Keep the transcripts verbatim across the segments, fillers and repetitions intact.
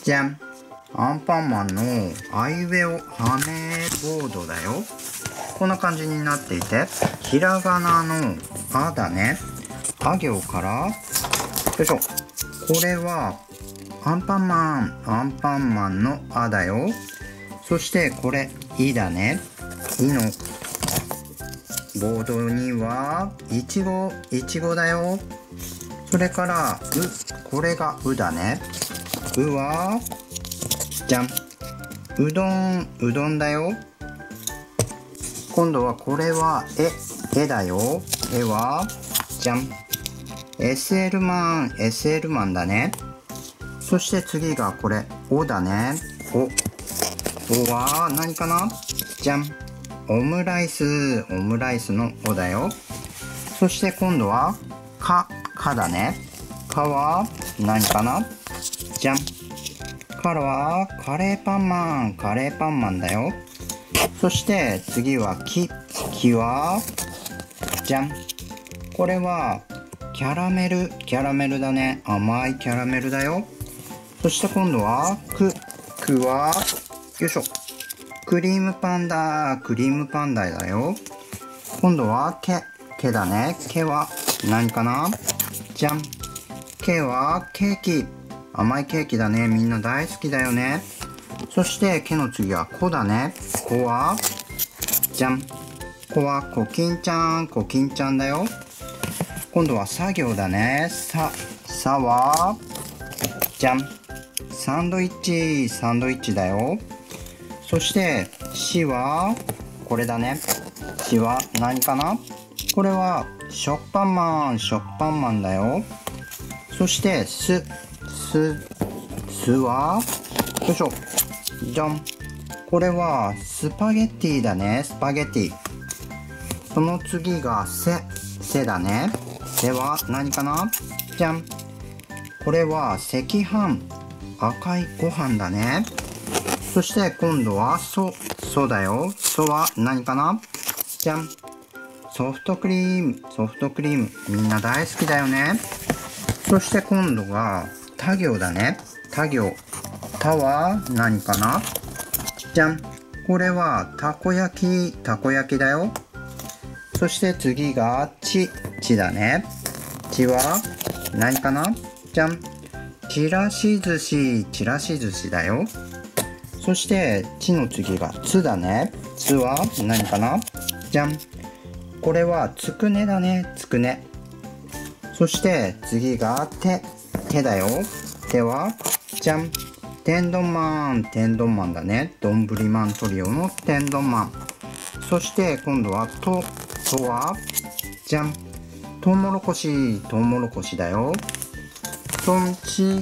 じゃん。アンパンマンのあいうえおはめボードだよ。こんな感じになっていて、ひらがなのあだね。あ行から、よいしょ。これはアンパンマン、アンパンマンのあだよ。そしてこれ、いだね。いのボードには、いちご、いちごだよ。それから、う、これがうだね。うは、じゃん。うどん、うどんだよ。今度はこれは、え、えだよ。えは、じゃん。エスエル マン、エスエル マンだね。そして次がこれ、おだね。お。おは何かな？じゃん。オムライス、オムライスのおだよ。そして今度は、か、かだね。かは何かな？じゃん。からは、カレーパンマン、カレーパンマンだよ。そして次は、き、きは、じゃん。これは、キャラメル、キャラメルだね。甘いキャラメルだよ。そして今度は、く、くは、よいしょ。クリームパンダ、クリームパンダだよ。今度は、け、けだね。けは何かな？じゃん。けはケーキ。甘いケーキだね。みんな大好きだよね。そして、けの次は、こだね。こは、じゃん。こは、コキンちゃん、コキンちゃんだよ。今度は、作業だね。さ、さは、じゃん。サンドイッチ、サンドイッチだよ。そして、しは、これだね。しは何かな？これは、食パンマン、食パンマンだよ。そして、す、す、すは、よいしょ。じゃん。これは、スパゲッティだね。スパゲッティ。その次が、せ、せだね。せは何かな？じゃん。これは、赤飯。赤いご飯だね。そして今度は、そ、そだよ。そは何かな？じゃん。ソフトクリーム、ソフトクリーム。みんな大好きだよね。そして今度が、た行だね。た行。たは何かな？じゃん。これは、たこ焼き、たこ焼きだよ。そして次が、ち、ちだね。ちは何かな？じゃん。ちらし寿司、ちらし寿司だよ。そして、ちの次がつだね。つは何かな？じゃん。これはつくねだね。つくね。そして次がて、てだよ。ては、じゃん。天丼マン、天丼マンだね。丼マントリオの天丼マン。そして今度はと、とは、じゃん。トウモロコシ、トウモロコシだよ。そして、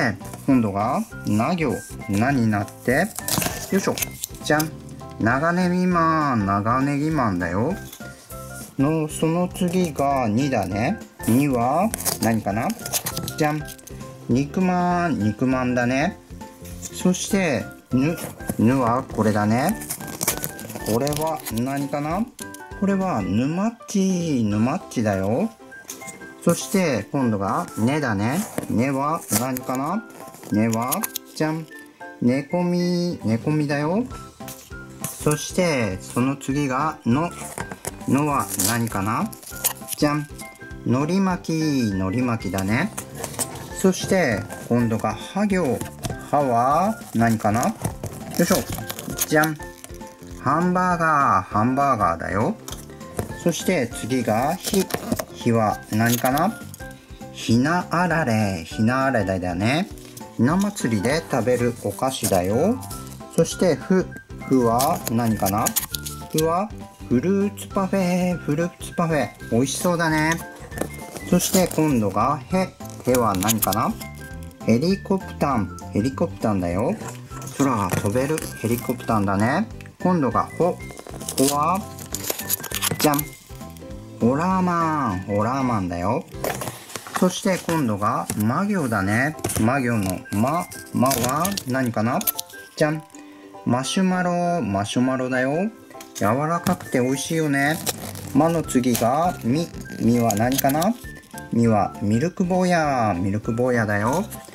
今度が、な行、なになって、よいしょ、じゃん。長ネギマン、長ネギマンだよ。の、その次がにだね。には、何かな？じゃん。肉まん、肉まんだね。そして、ぬ、ぬはこれだね。これは何かな？これは、ぬまっち、ぬまっちだよ。そして今度がねだね。ねは何かな？ねはじゃん。ねこみ、ねこみだよ。そしてその次がの。のは何かな？じゃん。のり巻き、のり巻きだね。そして今度がは行。はは何かな？よいしょ。じゃん。ハンバーガー、ハンバーガーだよ。そして次がひ。ひは何かな？ひなあられ、ひなあられだね。ひな祭りで食べるお菓子だよ。そしてふ、ふは何かな？ふはフルーツパフェ、フルーツパフェ。美味しそうだね。そして今度がへ、へは何かな？ヘリコプタン、ヘリコプタンだよ。空が飛べるヘリコプタンだね。今度がほ、ほは、じゃん。ホラーマン、ホラーマンだよ。そして今度が、ま行だね。ま行のま、まは何かな？じゃん。マシュマロ、マシュマロだよ。柔らかくて美味しいよね。まの次が、み、みは何かな？みはミルク坊や、ミルク坊やだよ。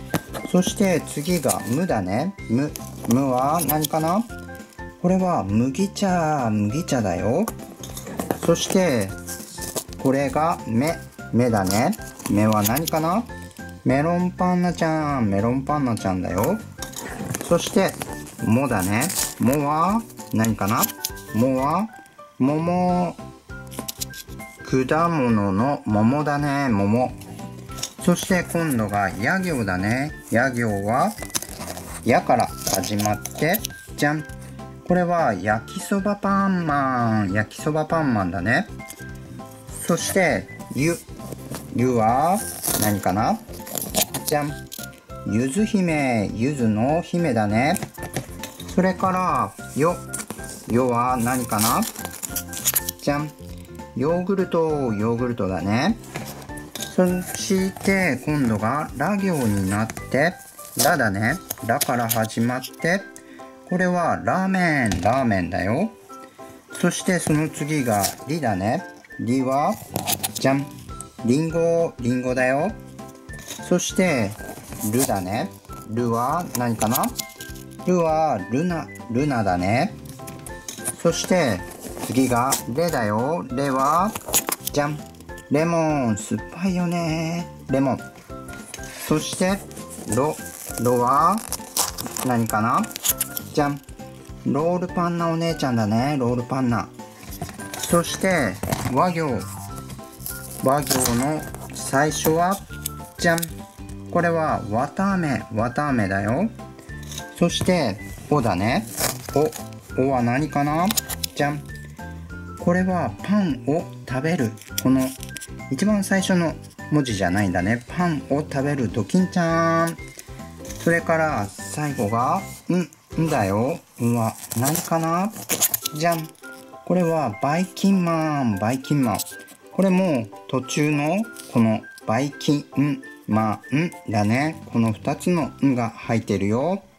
そして次がむだね。む。むは何かな？これは麦茶、麦茶だよ。そしてこれがめ。めだね。めは何かな？メロンパンナちゃん、メロンパンナちゃんだよ。そしてもだね。もは何かな？もは桃。果物の桃だね。桃。そして今度がや行だね。や行はやから始まって、じゃん。これは焼きそばパンマン。焼きそばパンマンだね。そしてゆ。ゆは何かな？じゃん。ゆず姫。ゆずの姫だね。それからよ。よは何かな？じゃん。ヨーグルト。ヨーグルトだね。そして今度がら行になってらだね。らから始まってこれはラーメン。ラーメンだよ。そしてその次がりだね。りはじゃん。りんご。りんごだよ。そしてるだね。るは何かな？るはルナ。ルナだね。そして次がレだよ。レはじゃん。レモン。酸っぱいよね。レモン。そしてロ。ロは何かな？じゃん。ロールパンナお姉ちゃんだね。ロールパンナ。そして和行。和行の最初はじゃん。これはわたあめ。わたあめだよ。そしておだね。お。おは何かな？じゃん。これはパンを食べる。この一番最初の文字じゃないんだね。パンを食べるドキンちゃん。それから最後がん。んだよ。んは何かな？じゃん。これはバイキンマン。バイキンマン。これも途中のこのバイキンマンだね。このふたつのんが入ってるよ。